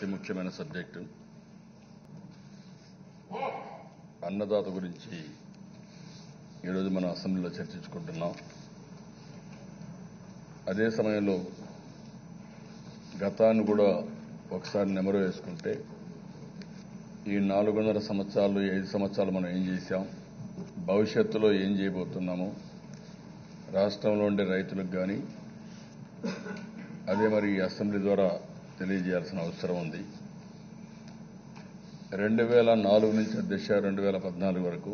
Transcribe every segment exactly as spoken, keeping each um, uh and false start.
అతి ముఖ్యమైన సబ్జెక్టు అన్నదాత గురించి ఈరోజు మనం అసెంబ్లీలో చర్చించుకుంటున్నాం. అదే సమయంలో గతాన్ని కూడా ఒకసారి నెమరు వేసుకుంటే ఈ నాలుగున్నర సంవత్సరాలు ఐదు సంవత్సరాలు మనం ఏం చేశాం, భవిష్యత్తులో ఏం చేయబోతున్నాము, రాష్ట్రంలో ఉండే రైతులకు కానీ అదే మరి ఈ అసెంబ్లీ ద్వారా తెలియజేయాల్సిన అవసరం ఉంది. రెండు వేల నాలుగు నుంచి అధ్యక్ష రెండు వేల పద్నాలుగు వరకు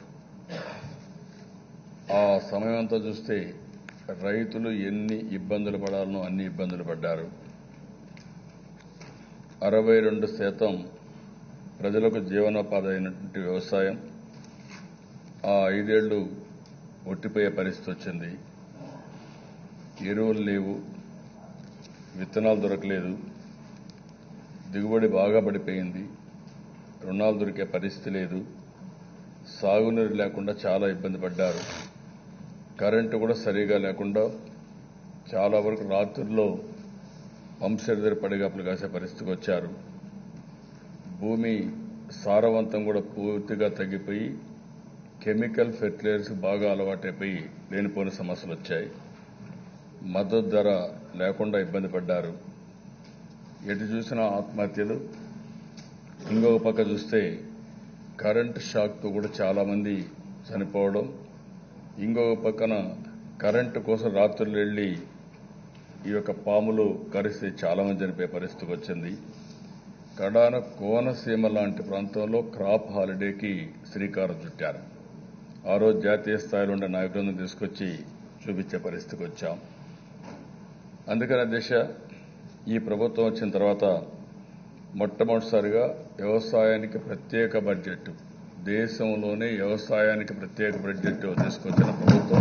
ఆ సమయం అంతా చూస్తే రైతులు ఎన్ని ఇబ్బందులు పడాలనో అన్ని ఇబ్బందులు పడ్డారు. అరవై రెండు శాతం ప్రజలకు జీవనోపాధి అయినటువంటి వ్యవసాయం ఆ ఐదేళ్లు ఒట్టిపోయే పరిస్థితి వచ్చింది. ఎరువులు లేవు, విత్తనాలు దొరకలేదు, దిగుబడి బాగా పడిపోయింది, రుణాలు దొరికే పరిస్థితి లేదు, సాగునీరు లేకుండా చాలా ఇబ్బంది పడ్డారు. కరెంటు కూడా సరిగా లేకుండా చాలా వరకు రాత్రుల్లో పంప్సెట్ దగ్గర పడిగాపులు కాసే పరిస్థితికి వచ్చారు. భూమి సారవంతం కూడా పూర్తిగా తగ్గిపోయి కెమికల్ ఫెర్టిలైజర్స్ బాగా అలవాటైపోయి లేనిపోని సమస్యలు వచ్చాయి. మద్దతు ధర లేకుండా ఇబ్బంది పడ్డారు. ఎటు చూసినా ఆత్మహత్యలు. ఇంకొక పక్క చూస్తే కరెంటు షాక్తో కూడా చాలా మంది చనిపోవడం. ఇంకొక పక్కన కరెంటు కోసం రాత్రులు వెళ్లి ఈ యొక్క పాములు కరిస్తే చాలా మంది చనిపోయే పరిస్థితికి వచ్చింది. కడాన కోనసీమ లాంటి ప్రాంతంలో క్రాప్ హాలిడేకి శ్రీకారం చుట్టారు. ఆ రోజు జాతీయ స్థాయిలో ఉండే నాయకులను తీసుకొచ్చి చూపించే పరిస్థితికి వచ్చాం. అందుకని దిశ ఈ ప్రభుత్వం వచ్చిన తర్వాత మొట్టమొదటిసారిగా వ్యవసాయానికి ప్రత్యేక బడ్జెట్, దేశంలోనే వ్యవసాయానికి ప్రత్యేక బడ్జెట్ తీసుకొచ్చిన ప్రభుత్వం.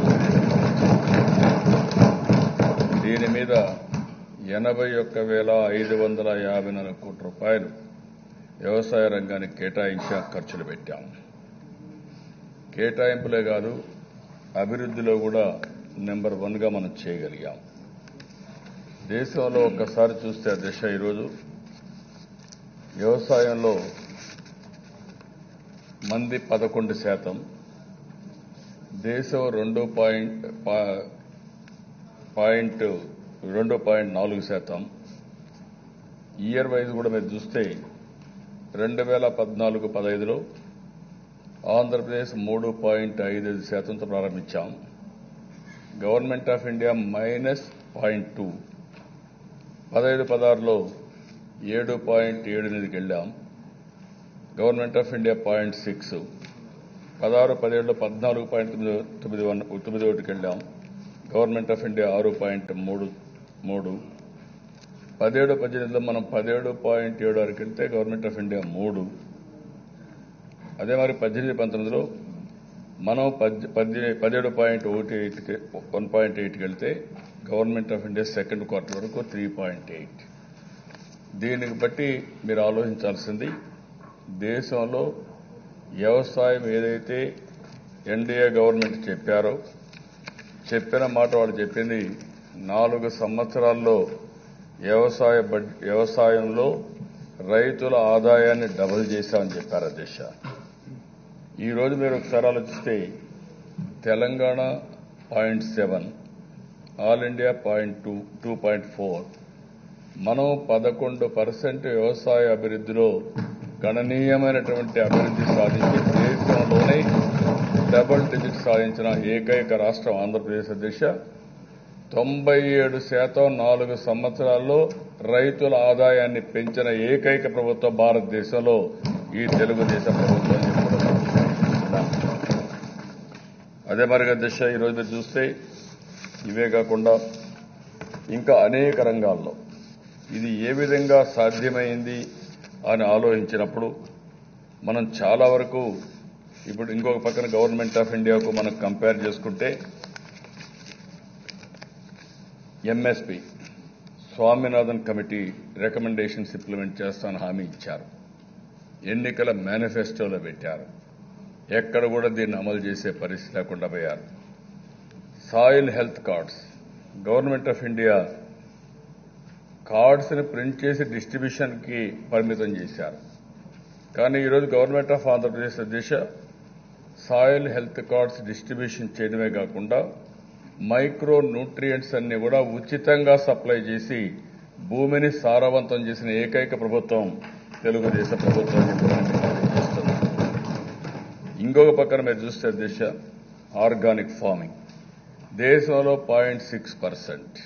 దీని మీద ఎనభై ఒక్క వేల ఐదు వందల యాభై నాలుగు కోట్ల రూపాయలు వ్యవసాయ రంగానికి కేటాయించి ఖర్చులు పెట్టాం. కేటాయింపులే కాదు, అభివృద్ధిలో కూడా నెంబర్ వన్ గా మనం చేయగలిగాం. దేశంలో ఒక్కసారి చూస్తే దిశ ఈరోజు వ్యవసాయంలో మంది పదకొండు శాతం, దేశం రెండు పాయింట్ పాయింట్ రెండు పాయింట్ నాలుగు శాతం. ఇయర్ వైజ్ కూడా మీరు చూస్తే రెండు వేల పద్నాలుగు పదహైదులో ఆంధ్రప్రదేశ్ మూడు పాయింట్ ఐదు ఐదు శాతంతో ప్రారంభించాం. Government of India minus point two. పదహైదు పదహారులో ఏడు పాయింట్ ఏడు ఎనిమిదికి వెళ్ళాం. Government of India point six. పదహారు పదిహేడులో పద్నాలుగు పాయింట్ తొమ్మిది తొమ్మిది వన్ తొమ్మిది ఒకటికి వెళ్ళాం. గవర్నమెంట్ ఆఫ్ ఇండియా ఆరు పాయింట్ మూడు మూడు. పదిహేడు పద్దెనిమిదిలో మనం పదిహేడు పాయింట్ ఏడు వరకు వెళ్తే గవర్నమెంట్ ఆఫ్ ఇండియా మూడు. అదే మరి పద్దెనిమిది పంతొమ్మిదిలో మనం పద్దెనిమిది పదిహేడు పాయింట్ ఒకటి ఎయిట్కి వన్ పాయింట్ ఎయిట్కి వెళ్తే government of India second quarter వరకు త్రీ పాయింట్ ఎయిట్. దీనికి బట్టి మీరు ఆలోచించాల్సింది, దేశంలో వ్యవసాయం ఏదైతే ఎన్డీఏ గవర్నమెంట్ చెప్పారో చెప్పిన మాట వాళ్ళు చెప్పింది నాలుగు సంవత్సరాల్లో వ్యవసాయ వ్యవసాయంలో రైతుల ఆదాయాన్ని డబుల్ చేశామని చెప్పారు అధ్యక్ష. ఈ రోజు మీరు ఒకసారి ఆలోచిస్తే Telangana point seven, all India point two two point four. మనం పదకొండు పర్సెంట్ వ్యవసాయ అభివృద్ధిలో గణనీయమైనటువంటి అభివృద్ధి సాధించి దేశంలోనే డబుల్ డిజిట్ సాధించిన ఏకైక రాష్ట్రం ఆంధ్రప్రదేశ్ అధ్యక్ష. తొంభై ఏడు శాతం నాలుగు సంవత్సరాల్లో రైతుల ఆదాయాన్ని పెంచిన ఏకైక ప్రభుత్వం భారతదేశంలో ఈ తెలుగుదేశం ప్రభుత్వం. అదే మరిగా అధ్యక్ష ఈరోజు మీరు చూస్తే ఇవే కాకుండా ఇంకా అనేక రంగాల్లో ఇది ఏ విధంగా సాధ్యమైంది అని ఆలోచించినప్పుడు మనం చాలా వరకు ఇప్పుడు ఇంకొక పక్కన గవర్నమెంట్ ఆఫ్ ఇండియాకు మనం కంపేర్ చేసుకుంటే MSP Swaminathan committee recommendations implement చేస్తానని హామీ ఇచ్చారు. ఎన్నికల మేనిఫెస్టోలో పెట్టారు. ఎక్కడ కూడా దీన్ని అమలు చేసే పరిస్థితి లేకుండా పోయారు. Soil health cards government of India కార్డ్స్ని ప్రింట్ చేసి డిస్ట్రిబ్యూషన్కి పరిమితం చేశారు. కానీ ఈరోజు గవర్నమెంట్ ఆఫ్ ఆంధ్రప్రదేశ్ దిశ సాయిల్ హెల్త్ కార్డ్స్ డిస్ట్రిబ్యూషన్ చేయడమే కాకుండా మైక్రో న్యూట్రియంట్స్ అన్ని కూడా ఉచితంగా సప్లై చేసి భూమిని సారవంతం చేసిన ఏకైక ప్రభుత్వం తెలుగుదేశం ప్రభుత్వం చేస్తుంది. ఇంకొక పక్కన మీరు చూస్తే దిశ ఆర్గానిక్ ఫార్మింగ్ దేశంలో పాయింట్ సిక్స్ పర్సెంట్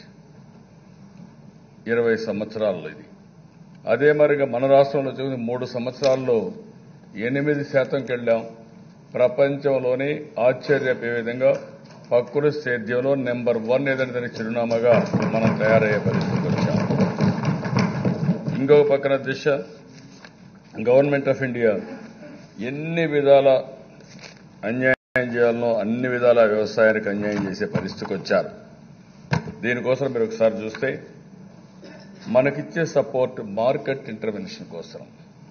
ఇరవై సంవత్సరాల్లో ఇది. అదే మరిగా మన రాష్ట్రంలో చూసి మూడు సంవత్సరాల్లో ఎనిమిది శాతంకి వెళ్ళాం. ప్రపంచంలోనే ఆశ్చర్యపోయే విధంగా ప్రకృతి సేద్యంలో నెంబర్ వన్ ఏదైనా చిరునామాగా మనం తయారయ్యే పరిస్థితికి వచ్చాం. ఇంకొక పక్కన దిశ గవర్నమెంట్ ఆఫ్ ఇండియా ఎన్ని విధాల అన్యాయం చేయాలనో అన్ని విధాల వ్యవసాయానికి అన్యాయం చేసే పరిస్థితికి వచ్చారు. దీనికోసం మీరు ఒకసారి చూస్తే మనకిచ్చే సపోర్ట్ మార్కెట్ ఇంటర్వెన్షన్ కోసం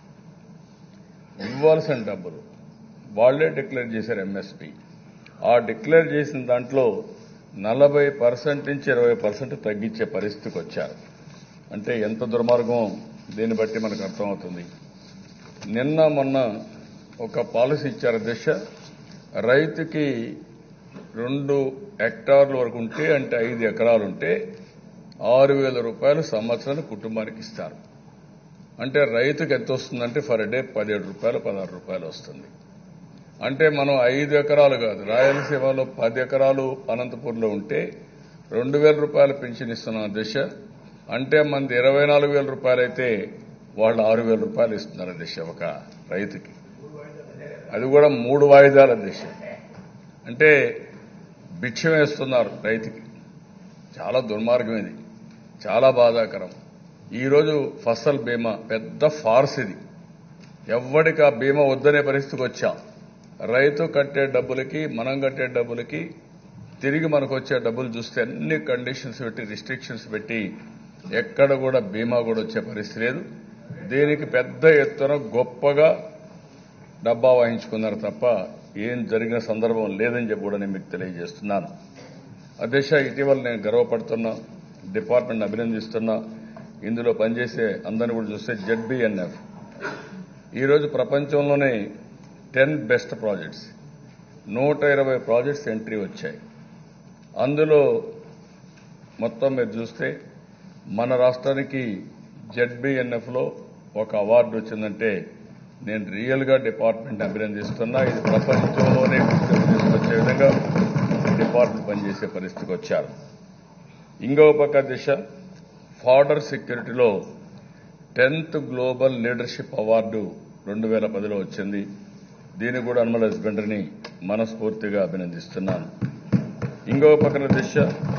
ఇవ్వాల్సిన డబ్బులు వాళ్లే డిక్లేర్ చేశారు ఎంఎస్పీ. ఆ డిక్లేర్ చేసిన దాంట్లో నలభై పర్సెంట్ నుంచి ఇరవై పర్సెంట్ తగ్గించే పరిస్థితికి వచ్చారు. అంటే ఎంత దుర్మార్గం దీన్ని బట్టి మనకు అర్థమవుతుంది. నిన్న మొన్న ఒక పాలసీ ఇచ్చారు దిశ రైతుకి రెండు హెక్టార్ల వరకు ఉంటే అంటే ఐదు ఎకరాలుంటే ఆరు వేల రూపాయలు సంవత్సరానికి కుటుంబానికి ఇస్తారు. అంటే రైతుకి ఎంత వస్తుందంటే ఫర్ డే పదిహేడు రూపాయలు పదహారు రూపాయలు వస్తుంది. అంటే మనం ఐదు ఎకరాలు కాదు రాయలసీమలో పది ఎకరాలు అనంతపూర్లో ఉంటే రెండు వేల రూపాయలు పెన్షన్ ఇస్తున్నాం దిశ. అంటే మనది ఇరవై నాలుగు వేల రూపాయలు అయితే వాళ్ళు ఆరు వేల రూపాయలు ఇస్తున్నారు దిశ ఒక రైతుకి. అది కూడా మూడు వాయిదాల దిశ. అంటే భిక్షం వేస్తున్నారు రైతుకి. చాలా దుర్మార్గం ఇది, చాలా బాధాకరం. ఈరోజు ఫసల్ బీమా పెద్ద ఫార్స్ ఇది. ఎవ్వడికి ఆ బీమా వద్దనే పరిస్థితికి వచ్చాం. రైతు కట్టే డబ్బులకి మనం కట్టే డబ్బులకి తిరిగి మనకు వచ్చే డబ్బులు చూస్తే అన్ని కండిషన్స్ పెట్టి రిస్ట్రిక్షన్స్ పెట్టి ఎక్కడ కూడా బీమా కూడా వచ్చే పరిస్థితి లేదు. దీనికి పెద్ద ఎత్తున గొప్పగా డబ్బా వాయించుకున్నారు తప్ప ఏం జరిగిన సందర్భం లేదని చెప్పి కూడా నేను మీకు తెలియజేస్తున్నాను. అధ్యక్ష, ఇటీవల నేను గర్వపడుతున్నా, డిపార్ట్మెంట్ అభినందిస్తున్నా. ఇందులో పనిచేసే అందరిని కూడా చూస్తే జెడ్బీఎన్ఎఫ్ ఈరోజు ప్రపంచంలోనే టెన్ బెస్ట్ ప్రాజెక్ట్స్ నూట ఇరవై ప్రాజెక్ట్స్ ఎంట్రీ వచ్చాయి. అందులో మొత్తం మీరు చూస్తే మన రాష్ట్రానికి జెడ్బీఎన్ఎఫ్లో ఒక అవార్డు వచ్చిందంటే నేను రియల్గా డిపార్ట్మెంట్ అభినందిస్తున్నా. ఇది ప్రపంచంలోనే తీసుకొచ్చే విధంగా డిపార్ట్మెంట్ పనిచేసే పరిస్థితికి వచ్చారు. ఇంకో పక్క దిశ ఫాడర్ సెక్యూరిటీలో టెన్త్ గ్లోబల్ లీడర్షిప్ అవార్డు రెండు వేల పదిలో వచ్చింది. దీన్ని కూడా అనిమల్ హస్బెండరీని మనస్ఫూర్తిగా అభినందిస్తున్నాను. ఇంకో పక్కన దిశ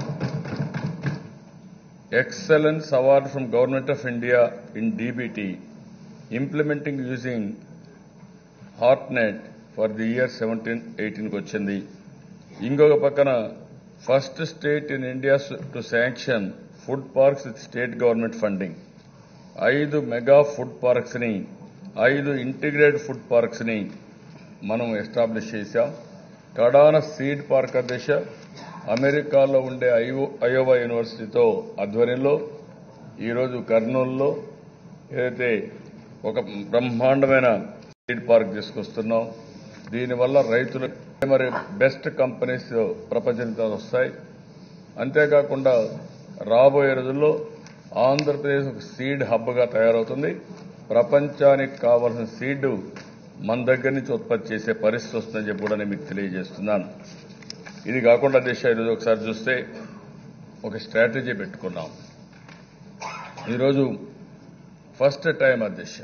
excellence award from government of India in DBT implementing using Hortnet for the year seventeen ఎయిటీన్కి వచ్చింది. ఇంకొక పక్కన first state in India to sanction food parks with state government funding. ఐదు మెగా ఫుడ్ పార్క్స్ ని ఐదు ఇంటిగ్రేటెడ్ ఫుడ్ పార్క్స్ ని మనం establish చేశాం. కడాన సీడ్ పార్క్ దిశ అమెరికాలో ఉండే అయోవా యూనివర్సిటీతో ఆధ్వర్యంలో ఈరోజు కర్నూలులో ఏదైతే ఒక బ్రహ్మాండమైన సీడ్ పార్క్ తీసుకొస్తున్నాం. దీనివల్ల రైతులు మరి బెస్ట్ కంపెనీస్ ప్రపంచంతో వస్తాయి. అంతేకాకుండా రాబోయే రోజుల్లో ఆంధ్రప్రదేశ్ ఒక సీడ్ హబ్గా తయారవుతుంది. ప్రపంచానికి కావాల్సిన సీడ్ మన దగ్గర నుంచి ఉత్పత్తి చేసే పరిస్థితి వస్తుందని చెప్పి కూడా నేను మీకు తెలియజేస్తున్నాను. ఇది కాకుండా దేశ ఈరోజు ఒకసారి చూస్తే ఒక స్ట్రాటజీ పెట్టుకున్నాం. ఈరోజు ఫస్ట్ టైం అధ్యక్ష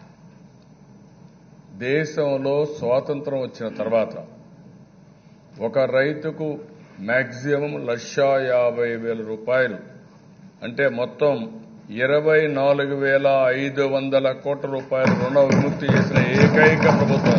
దేశంలో స్వాతంత్రం వచ్చిన తర్వాత ఒక రైతుకు మ్యాక్సిమం లక్షా యాభై వేల రూపాయలు అంటే మొత్తం ఇరవై నాలుగు వేల ఐదు వందల కోట్ల రూపాయలు రుణ విముక్తి చేసిన ఏకైక ప్రభుత్వం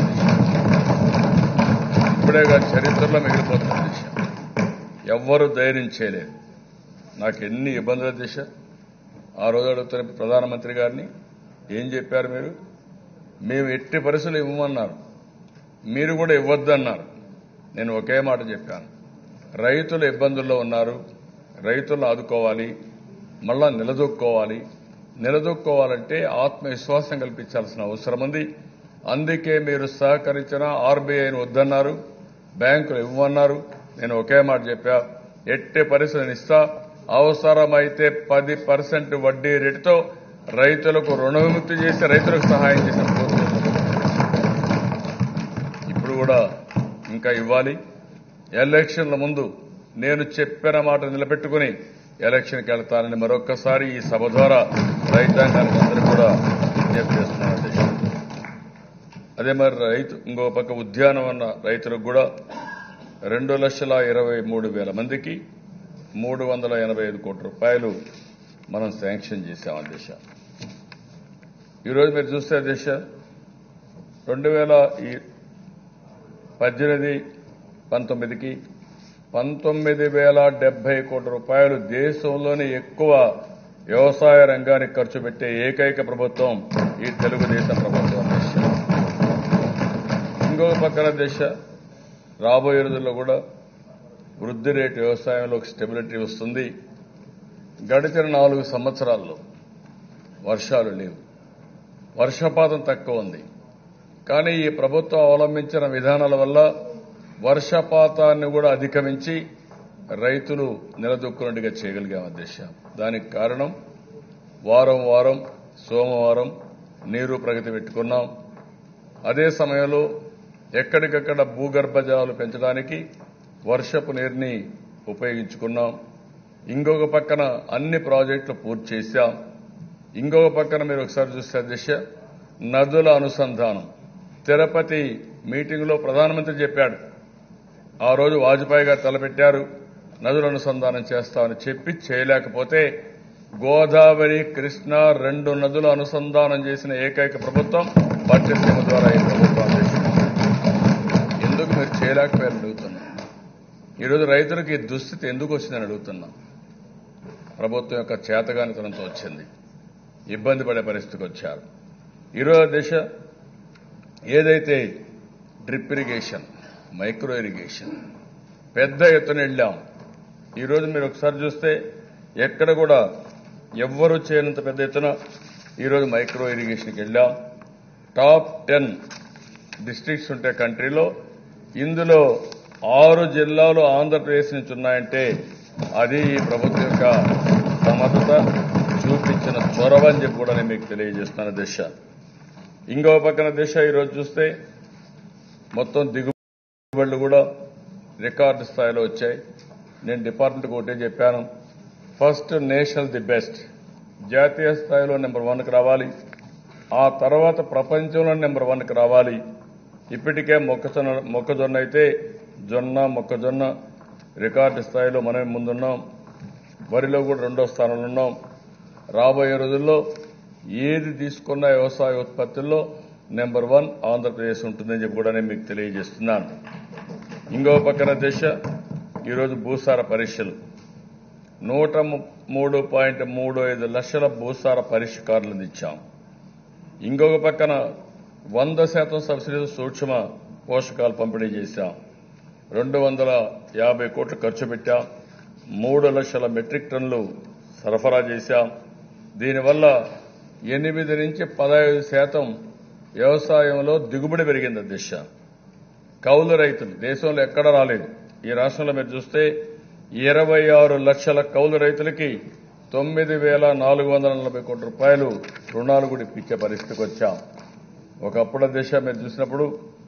ఇప్పుడేగా చరిత్రలో మిగిలిపోతున్న దిశ. ఎవ్వరూ ధైర్యం చేయలేదు. నాకు ఎన్ని ఇబ్బందుల దిశ. ఆ రోజు అడుగుతున్న ప్రధానమంత్రి గారిని ఏం చెప్పారు మీరు? మేము ఎట్టి పరిస్థితులు ఇవ్వమన్నారు, మీరు కూడా ఇవ్వద్దన్నారు. నేను ఒకే మాట చెప్పాను, రైతులు ఇబ్బందుల్లో ఉన్నారు, రైతులను ఆదుకోవాలి. మళ్ళా నిలదొక్కోవాలి. నిలదొక్కోవాలంటే ఆత్మవిశ్వాసం కల్పించాల్సిన అవసరం ఉంది. అందుకే మీరు సహకరించిన ఆర్బీఐని వద్దన్నారు, బ్యాంకులు ఇవ్వమన్నారు. నేను ఒకే మాట చెప్పా, ఎట్టి పరిస్థితులను ఇస్తా, అవసరమైతే పది పర్సెంట్ వడ్డీ రేటుతో రైతులకు రుణ విముక్తి చేసి రైతులకు సహాయం చేసిన ఇప్పుడు కూడా ఇంకా ఇవ్వాలి. ఎలక్షన్ల ముందు నేను చెప్పిన మాట నిలబెట్టుకుని ఎలక్షన్కి వెళ్తానని మరొక్కసారి ఈ సభ ద్వారా రైతాంగానికి అందరూ కూడా విజ్ఞప్తి చేస్తున్నాను. అదే మరి రైతు ఇంకో పక్క ఉద్యానవన రైతులకు కూడా రెండు లక్షల ఇరవై మూడు వేల మందికి మూడు వందల ఎనభై ఐదు కోట్ల రూపాయలు మనం శాంక్షన్ చేశాం. అధ్యక్ష, ఈరోజు మీరు చూస్తే అధ్యక్ష, రెండు వేల పద్దెనిమిది పంతొమ్మిదికి పంతొమ్మిది వేల డెబ్బై కోట్ల రూపాయలు దేశంలోనే ఎక్కువ వ్యవసాయ రంగానికి ఖర్చు పెట్టే ఏకైక ప్రభుత్వం ఈ తెలుగుదేశం ప్రభుత్వం. అధ్యక్ష, ఇంకొక పక్కన దేశ రాబోయే రోజుల్లో కూడా వృద్ధి రేటు వ్యవసాయంలో స్టెబిలిటీ వస్తుంది. గడిచిన నాలుగు సంవత్సరాల్లో వర్షాలు లేవు, వర్షపాతం తక్కువ ఉంది. కానీ ఈ ప్రభుత్వం అవలంబించిన విధానాల వల్ల వర్షపాతాన్ని కూడా అధిగమించి రైతులు నిలదొక్కున్నట్టుగా చేయగలిగాం. అధ్యక్ష, దానికి కారణం వారం వారం సోమవారం నీరు ప్రగతి పెట్టుకున్నాం. అదే సమయంలో ఎక్కడికక్కడ భూగర్భ జలాలు పెంచడానికి వర్షపు నీరుని ఉపయోగించుకున్నాం. ఇంకొక పక్కన అన్ని ప్రాజెక్టులు పూర్తి చేశాం. ఇంకొక పక్కన మీరు ఒకసారి చూస్తే అధ్యక్ష, నదుల అనుసంధానం తిరుపతి మీటింగ్లో ప్రధానమంత్రి చెప్పాడు. ఆ రోజు వాజ్పేయి గారు తలపెట్టారు, నదుల అనుసంధానం చేస్తామని చెప్పి చేయలేకపోతే గోదావరి కృష్ణ రెండు నదుల అనుసంధానం చేసిన ఏకైక ప్రభుత్వం పట్టిసీమ ద్వారా ఈ ప్రభుత్వం. ఎందుకు మీరు చేయలేకపోయారని అడుగుతున్నా. ఈరోజు రైతులకు ఈ దుస్థితి ఎందుకు వచ్చిందని అడుగుతున్నా. ప్రభుత్వం యొక్క చేతగానితనంతో వచ్చింది, ఇబ్బంది పడే పరిస్థితికి వచ్చారు. ఈరోజు దేశ ఏదైతే డ్రిప్ ఇరిగేషన్, మైక్రో ఇరిగేషన్ పెద్ద ఎత్తున వెళ్ళాం. ఈరోజు మీరు ఒకసారి చూస్తే ఎక్కడ కూడా ఎవ్వరూ చేయనంత పెద్ద ఎత్తున ఈరోజు మైక్రో ఇరిగేషన్కి వెళ్ళాం. టాప్ టెన్ డిస్ట్రిక్ట్స్ ఉంటే కంట్రీలో ఇందులో ఆరు జిల్లాలు ఆంధ్రప్రదేశ్ నుంచి ఉన్నాయంటే అది ఈ ప్రభుత్వం యొక్క సమర్థత చూపించిన చొరవ అని చెప్పి కూడా నేను మీకు తెలియజేస్తున్నాను. దిశ ఇంకో పక్కన దిశ ఈరోజు చూస్తే మొత్తం దిగుబడులు కూడా రికార్డు స్థాయిలో వచ్చాయి. నేను డిపార్ట్మెంట్కి ఒకటే చెప్పాను, ఫస్ట్ నేషనల్ ది బెస్ట్, జాతీయ స్థాయిలో నెంబర్ వన్కి రావాలి, ఆ తర్వాత ప్రపంచంలో నెంబర్ వన్కి రావాలి. ఇప్పటికే మొక్కజొన్న మొక్కజొన్న అయితే జొన్న మొక్కజొన్న రికార్డు స్థాయిలో మనమే ముందున్నాం. వరిలో కూడా రెండో స్థానంలో ఉన్నాం. రాబోయే రోజుల్లో ఏది తీసుకున్న వ్యవసాయ ఉత్పత్తుల్లో నెంబర్ వన్ ఆంధ్రప్రదేశ్ ఉంటుందని చెప్పి కూడా నేను మీకు తెలియజేస్తున్నాను. ఇంకో పక్కన దేశ ఈరోజు భూసార పరీక్షలు నూట మూడు పాయింట్ మూడు ఐదు లక్షల భూసార పరీక్ష కార్డులను ఇచ్చాం. ఇంకొక పక్కన వంద శాతం సబ్సిడీ సూక్ష్మ పోషకాలు పంపిణీ చేశాం. రెండు వందల యాభై కోట్లు ఖర్చు పెట్టాం. మూడు లక్షల మెట్రిక్ టన్నులు సరఫరా చేశాం. దీనివల్ల ఎనిమిది నుంచి పదహైదు శాతం వ్యవసాయంలో దిగుబడి పెరిగింది. దిశ కౌలు రైతులు దేశంలో ఎక్కడ రాలేదు. ఈ రాష్ట్రంలో మీరు చూస్తే ఇరవై ఆరు లక్షల కౌలు రైతులకి తొమ్మిది వేల నాలుగు వందల నలభై కోట్ల రూపాయలు రుణాలు కూడా ఇప్పించే పరిస్థితికి వచ్చాం. ఒకప్పుడు దిశ మీరు చూసినప్పుడు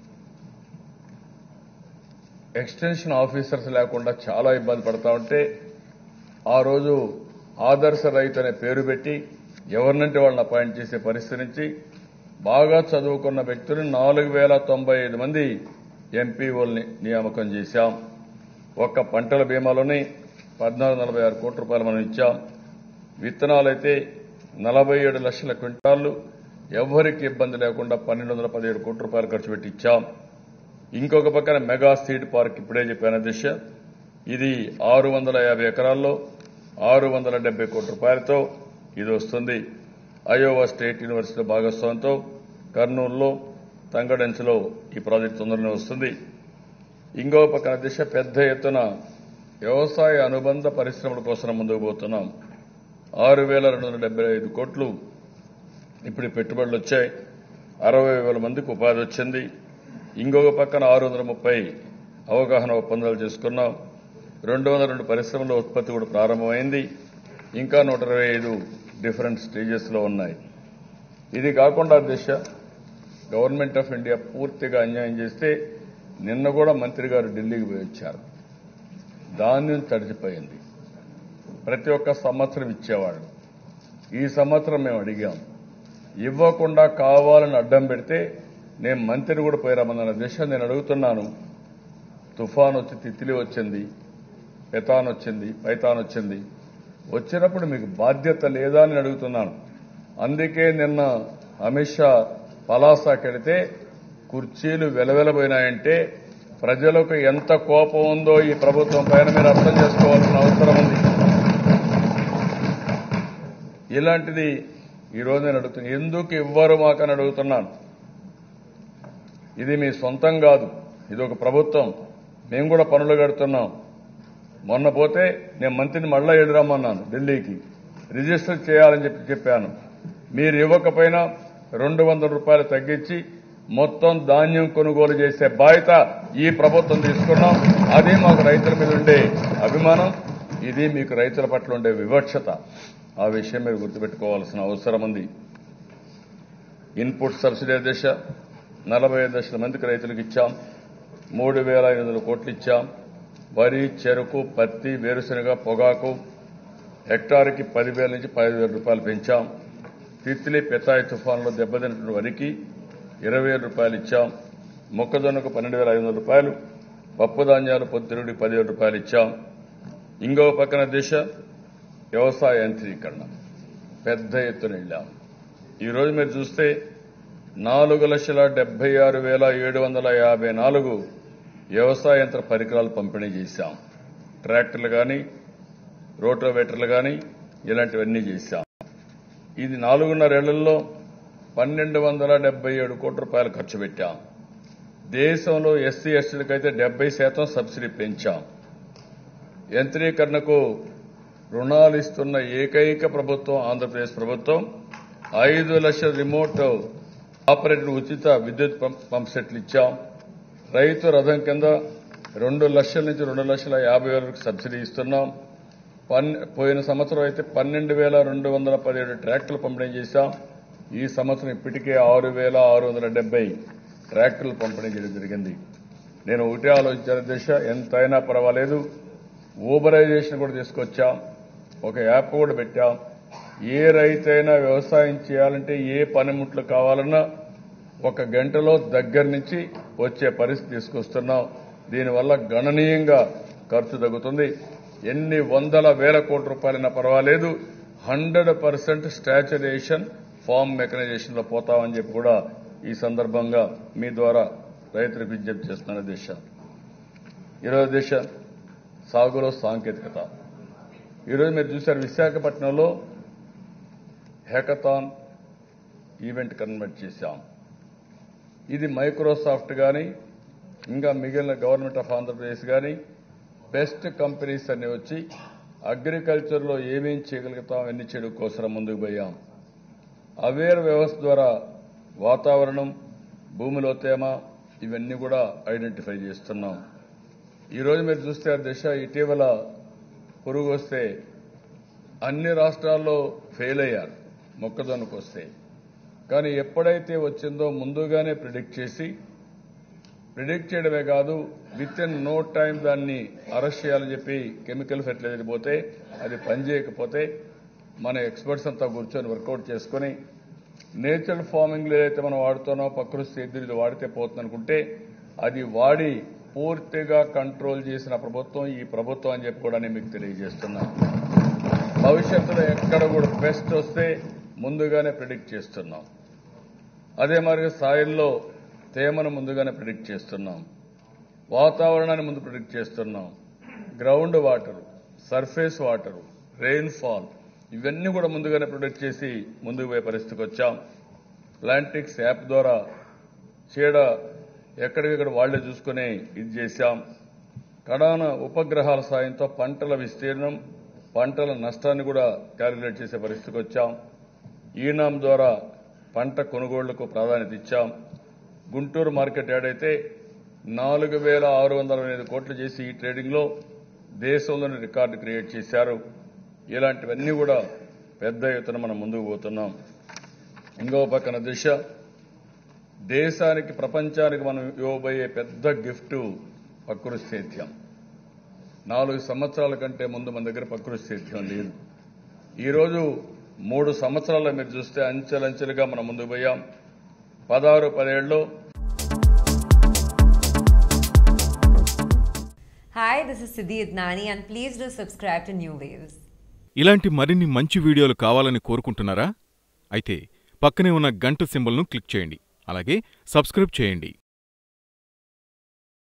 ఎక్స్టెన్షన్ ఆఫీసర్స్ లేకుండా చాలా ఇబ్బంది పడతా ఉంటే ఆ రోజు ఆదర్శ రైతు అనే పేరు పెట్టి ఎవరినంటే వాళ్ళని అపాయింట్ చేసే పరిస్థితి నుంచి బాగా చదువుకున్న వ్యక్తులు నాలుగు వేల తొంభై ఐదు మంది ఎంపీఓల్ని నియామకం చేశాం. ఒక్క పంటల బీమాలోనే పద్నాలుగు నలభై ఆరు కోట్ల రూపాయలు మనం ఇచ్చాం. విత్తనాలైతే నలభై ఏడు లక్షల క్వింటాళ్లు ఎవరికి ఇబ్బంది లేకుండా పన్నెండు వందల పదిహేడు కోట్ల రూపాయలు ఖర్చు పెట్టి ఇచ్చాం. ఇంకొక పక్కన మెగా సీడ్ పార్క్ ఇప్పుడే చెప్పాను దిశ, ఇది ఆరు వందల యాభై ఎకరాల్లో ఆరు వందల డెబ్బై కోట్ల రూపాయలతో ఇది వస్తుంది. అయోవా స్టేట్ యూనివర్సిటీ భాగస్వామ్యంతో కర్నూలులో తంగడెంచులో ఈ ప్రాజెక్టు తొందరనే వస్తుంది. ఇంకో పక్కన దిశ పెద్ద ఎత్తున వ్యవసాయ అనుబంధ పరిశ్రమల కోసం ముందుకు పోతున్నాం. ఆరు వేల రెండు వందల డెబ్బై ఐదు కోట్లు ఇప్పుడు పెట్టుబడులు వచ్చాయి. అరవై వేల మందికి ఉపాధి వచ్చింది. ఇంకొక పక్కన ఆరు వందల ముప్పై అవగాహన ఒప్పందాలు చేసుకున్నాం. రెండు వందల రెండు పరిశ్రమల ఉత్పత్తి కూడా ప్రారంభమైంది. ఇంకా నూట ఇరవై ఐదు డిఫరెంట్ స్టేజెస్ లో ఉన్నాయి. ఇది కాకుండా దిశ గవర్నమెంట్ ఆఫ్ ఇండియా పూర్తిగా అన్యాయం చేస్తే నిన్న కూడా మంత్రి గారు ఢిల్లీకి పోయి వచ్చారు. ధాన్యం తడిచిపోయింది. ప్రతి ఒక్క సంవత్సరం ఇచ్చేవాళ్ళు. ఈ సంవత్సరం మేము అడిగాం. ఇవ్వకుండా కావాలని అడ్డం పెడితే నేను మంత్రిని కూడా పోయిరామన్న దిశ నేను అడుగుతున్నాను. తుఫాన్ వచ్చి తిత్లీ వచ్చింది, పెతాన్ వచ్చింది, పైతాన్ వచ్చింది. వచ్చినప్పుడు మీకు బాధ్యత లేదా అని అడుగుతున్నాను. అందుకే నిన్న అమిత్ షా పలాసాకెడితే కుర్చీలు వెలవెలబోయినాయంటే ప్రజలకు ఎంత కోపం ఉందో ఈ ప్రభుత్వం పైన మీరు అర్థం చేసుకోవాల్సిన అవసరం ఉంది. ఇలాంటిది ఈ రోజు నేను అడుగుతున్నాను. ఎందుకు ఇవ్వరు మాకని అడుగుతున్నాను. ఇది మీ సొంతం కాదు. ఇది ఒక ప్రభుత్వం. మేము కూడా పనులు కడుతున్నాం. మొన్న పోతే నేను మంత్రిని మళ్ళా ఎదురమ్మన్నాను ఢిల్లీకి. రిజిస్టర్ చేయాలని చెప్పి చెప్పాను. మీరు ఇవ్వకపోయినా రెండు వందల రూపాయలు తగ్గించి మొత్తం ధాన్యం కొనుగోలు చేసే బాధ్యత ఈ ప్రభుత్వం తీసుకున్నాం. అది మాకు రైతుల మీద ఉండే అభిమానం. ఇది మీకు రైతుల పట్ల ఉండే వివక్షత. ఆ విషయం మీరు గుర్తుపెట్టుకోవాల్సిన అవసరం ఉంది. ఇన్పుట్ సబ్సిడీ దిశ నలభై ఐదు లక్షల మందికి రైతులకు ఇచ్చాం. మూడు వేల ఐదు వందల కోట్లు ఇచ్చాం. వరి, చెరుకు, పత్తి, వేరుశనగ, పొగాకు హెక్టార్కి పదివేల నుంచి పదిహేను వేల రూపాయలు పెంచాం. తిత్లీ, పెతాయి తుఫాన్లో దెబ్బతిన్నటువంటి వరికి ఇరవై వేల రూపాయలు ఇచ్చాం. మొక్కజొన్నకు పన్నెండు వేల ఐదు వందల రూపాయలు, పప్పు ధాన్యాలు పొద్దురుడికి పదివేల రూపాయలు ఇచ్చాం. ఇంకో పక్కన దిశ వ్యవసాయ యంత్రీకరణ పెద్ద ఎత్తున వెళ్ళాం. ఈరోజు మీరు చూస్తే నాలుగు లక్షల డెబ్బై ఆరు వేల ఏడు వందల యాభై నాలుగు వ్యవసాయ యంత్ర పరికరాలు పంపిణీ చేశాం. ట్రాక్టర్లు కానీ, రోటోవేటర్లు కానీ ఇలాంటివన్నీ చేశాం. ఇది నాలుగున్నరేళ్లలో పన్నెండు వందల డెబ్బై ఏడు కోట్ల రూపాయలు ఖర్చు పెట్టాం. దేశంలో ఎస్సీ ఎస్టీలకైతే డెబ్బై శాతం సబ్సిడీ పెంచాం. యంత్రీకరణకు రుణాలు ఇస్తున్న ఏకైక ప్రభుత్వం ఆంధ్రప్రదేశ్ ప్రభుత్వం. ఐదు లక్షల రిమోట్ ఆపరేటర్ ఉచిత విద్యుత్ పంప్ సెట్లు ఇచ్చాం. రైతు రథం కింద రెండు లక్షల నుంచి రెండు లక్షల యాభై వేల వరకు సబ్సిడీ ఇస్తున్నాం. పోయిన సంవత్సరం అయితే పన్నెండు వేల రెండు వందల పదిహేడు ట్రాక్టర్లు పంపిణీ చేశాం. ఈ సంవత్సరం ఇప్పటికే ఆరు వేల ఆరు వందల డెబ్బై ట్రాక్టర్లు పంపిణీ చేయడం జరిగింది. నేను ఒకటే ఆలోచించిన దిశ ఎంతైనా పర్వాలేదు. ఊబరైజేషన్ కూడా తీసుకొచ్చాం. ఒక యాప్ కూడా పెట్టాం. ఏ రైతైనా వ్యవసాయం చేయాలంటే ఏ పనిముట్లు కావాలన్నా ఒక గంటలో దగ్గర నుంచి వచ్చే పరిస్థితి తీసుకొస్తున్నాం. దీనివల్ల గణనీయంగా ఖర్చు తగ్గుతుంది. ఎన్ని వందల వేల కోట్ల రూపాయలైనా పర్వాలేదు. Hundred percent saturation farm mechanisation లో పోతామని చెప్పి కూడా ఈ సందర్భంగా మీ ద్వారా రైతులకు విజ్ఞప్తి చేస్తున్న దిశ. ఈరోజు దిశ సాగులో సాంకేతికత. ఈరోజు మీరు చూశారు విశాఖపట్నంలో హ్యాకథాన్ ఈవెంట్ కన్వర్ట్ చేశాం. ఇది మైక్రోసాఫ్ట్ కానీ ఇంకా మిగిలిన గవర్నమెంట్ ఆఫ్ ఆంధ్రప్రదేశ్ కానీ బెస్ట్ కంపెనీస్ అన్ని వచ్చి అగ్రికల్చర్లో ఏమేం చేయగలుగుతాం ఎన్ని చేయడం కోసం ముందుకు పోయాం. అవేర్ వ్యవస్థ ద్వారా వాతావరణం, భూమిలో తేమ ఇవన్నీ కూడా ఐడెంటిఫై చేస్తున్నాం. ఈరోజు మీరు చూస్తే ఆ దిశ ఇటీవల పురుగు వస్తే అన్ని రాష్ట్రాల్లో ఫెయిల్ అయ్యారు మొక్కజొన్నకు వస్తే. కానీ ఎప్పుడైతే వచ్చిందో ముందుగానే ప్రిడిక్ట్ చేసి, ప్రిడిక్ట్ చేయడమే కాదు విత్ ఇన్ నో టైం దాన్ని అరెస్ట్ చేయాలని చెప్పి కెమికల్ ఫెర్టిలైజర్ పోతే అది పనిచేయకపోతే మన ఎక్స్పర్ట్స్ అంతా కూర్చొని వర్కౌట్ చేసుకుని నేచురల్ ఫార్మింగ్ లో ఏదైతే మనం వాడుతున్నామో ప్రకృతి సేద్యులు వాడితే పోతుంది అనుకుంటే అది వాడి పూర్తిగా కంట్రోల్ చేసిన ప్రభుత్వం ఈ ప్రభుత్వం అని చెప్పి కూడా నేను మీకు తెలియజేస్తున్నాను. భవిష్యత్తులో ఎక్కడ కూడా పెస్ట్ వస్తే ముందుగానే ప్రిడిక్ట్ చేస్తున్నాం. అదే మరి సాయిల్లో తేమను ముందుగానే ప్రిడిక్ట్ చేస్తున్నాం. వాతావరణాన్ని ముందు ప్రిడిక్ట్ చేస్తున్నాం. Ground water, surface water, rainfall ఇవన్నీ కూడా ముందుగానే ప్రిడిక్ట్ చేసి ముందుకు పోయే పరిస్థితికి వచ్చాం. ప్లాంటిక్స్ యాప్ ద్వారా చీడ ఎక్కడికక్కడ వాళ్లే చూసుకుని ఇది చేశాం. కడాన ఉపగ్రహాల సాయంతో పంటల విస్తీర్ణం, పంటల నష్టాన్ని కూడా క్యాలిక్యులేట్ చేసే పరిస్థితికి వచ్చాం. ఈనాం ద్వారా పంట కొనుగోళ్లకు ప్రాధాన్యత ఇచ్చాం. గుంటూరు మార్కెట్ యార్డ్ అయితే నాలుగు వేల ఆరు వందల ఎనిమిది కోట్లు చేసి ఈ ట్రేడింగ్లో దేశంలోని రికార్డు క్రియేట్ చేశారు. ఇలాంటివన్నీ కూడా పెద్ద ఎత్తున మనం ముందుకు పోతున్నాం. ఇంకో పక్కన దిశ దేశానికి ప్రపంచానికి మనం ఇవ్వబోయే పెద్ద గిఫ్ట్ ప్రకృతి సేద్యం. నాలుగు సంవత్సరాల కంటే ముందు మన దగ్గర ప్రకృతి సేద్యం లేదు. ఈరోజు మూడు సంవత్సరాల్లో మీరు చూస్తే అంచెలంచెలుగా మనం ముందుకు పోయాం. పదహారు పదేళ్లలో Hi, this is Siddhi Idnani and please do subscribe to New Waves. ఇలాంటి మరిన్ని మంచి వీడియోలు కావాలని కోరుకుంటున్నారా? అయితే పక్కనే ఉన్న గంట సింబల్ను క్లిక్ చేయండి. అలాగే సబ్స్క్రైబ్ చేయండి.